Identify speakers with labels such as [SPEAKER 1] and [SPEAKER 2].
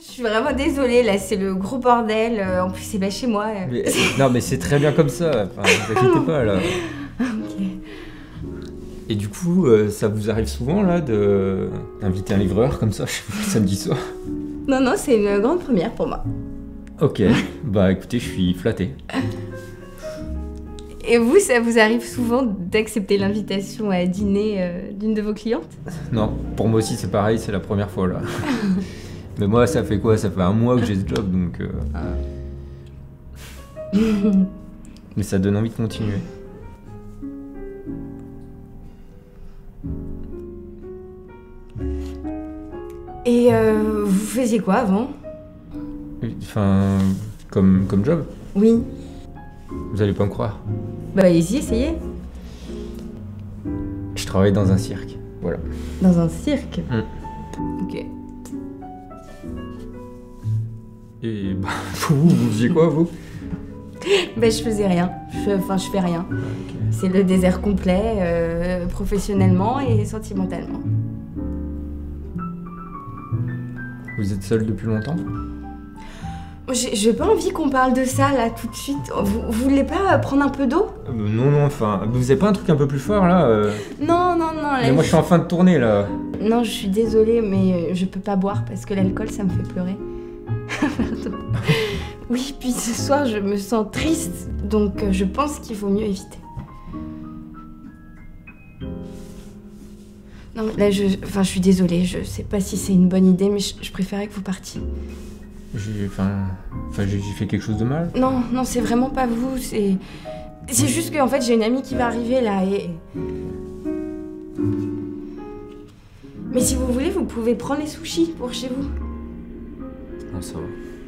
[SPEAKER 1] Je suis vraiment désolée, là, c'est le gros bordel. En plus, c'est pas chez moi.
[SPEAKER 2] Mais, non, mais c'est très bien comme ça. Enfin, ne vous inquiétez pas, là.
[SPEAKER 1] Ok.
[SPEAKER 2] Et du coup, ça vous arrive souvent, là, d'inviter un livreur comme ça, le samedi soir?
[SPEAKER 1] Non, non, c'est une grande première pour moi.
[SPEAKER 2] Ok, bah écoutez, je suis flatté.
[SPEAKER 1] Et vous, ça vous arrive souvent d'accepter l'invitation à dîner d'une de vos clientes?
[SPEAKER 2] Non, pour moi aussi, c'est pareil, c'est la première fois, là. Mais moi, ça fait quoi? Ça fait 1 mois que j'ai ce job, donc... Mais ça donne envie de continuer.
[SPEAKER 1] Et vous faisiez quoi avant?
[SPEAKER 2] Enfin, comme job?
[SPEAKER 1] Oui.
[SPEAKER 2] Vous allez pas me croire.
[SPEAKER 1] Bah allez-y, essayez.
[SPEAKER 2] Je travaille dans un cirque, voilà.
[SPEAKER 1] Dans un cirque? Ok.
[SPEAKER 2] Et bah, vous faisiez quoi, vous?
[SPEAKER 1] Bah je faisais rien. Je fais rien.
[SPEAKER 2] Ok.
[SPEAKER 1] C'est le désert complet, professionnellement et sentimentalement.
[SPEAKER 2] Vous êtes seul depuis longtemps?
[SPEAKER 1] J'ai pas envie qu'on parle de ça là tout de suite. Vous voulez pas prendre un peu d'eau?
[SPEAKER 2] Non, enfin, vous avez pas un truc un peu plus fort, là
[SPEAKER 1] Non, là,
[SPEAKER 2] Mais moi, je suis en fin de tournée, là.
[SPEAKER 1] Non, je suis désolée, mais je peux pas boire parce que l'alcool, ça me fait pleurer. Pardon. Oui, puis ce soir, je me sens triste, donc je pense qu'il vaut mieux éviter. Non, là, je suis désolée, je sais pas si c'est une bonne idée, mais je préférais que vous partiez.
[SPEAKER 2] J'ai fait quelque chose de mal?
[SPEAKER 1] Non, c'est vraiment pas vous, c'est juste que en fait, j'ai une amie qui va arriver là et... Mais si vous voulez, vous pouvez prendre les sushis pour chez vous.
[SPEAKER 2] Non, ça va.